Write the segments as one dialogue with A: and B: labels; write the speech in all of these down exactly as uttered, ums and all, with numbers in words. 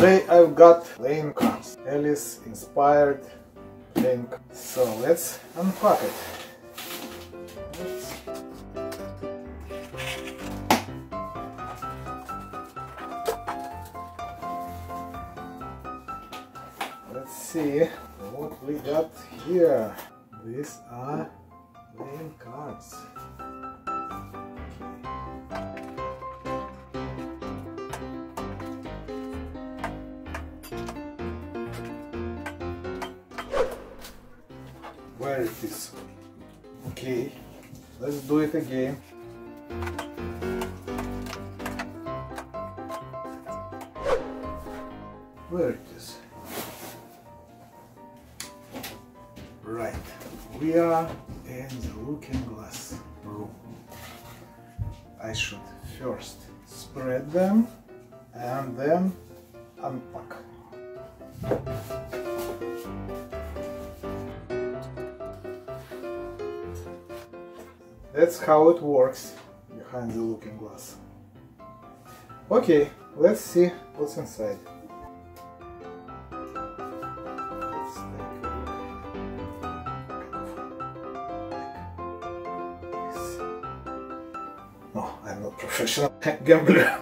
A: Today I've got playing cards. Alice inspired playing cards. So let's unpack it. Let's Let's see what we got here. These are playing cards. Where it is? Okay, let's do it again. Where it is? Right, we are in the looking glass room. I should first spread them and then unpack. That's how it works behind the looking glass. Okay, let's see what's inside. Let's take a look. No, I'm not a professional gambler.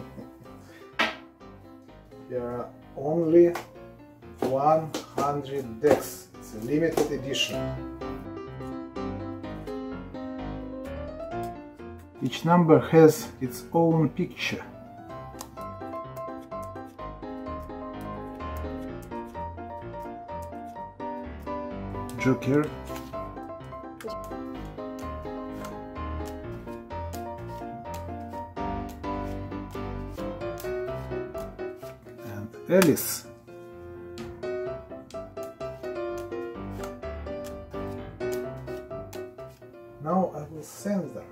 A: There are only one hundred decks. It's a limited edition. Each number has its own picture. Joker. And Alice. Now I will send them.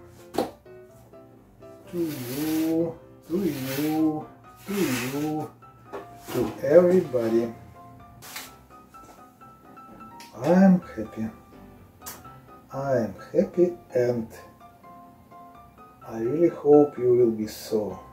A: To you, to you, to you, to everybody. I'm happy. I'm happy and I really hope you will be so.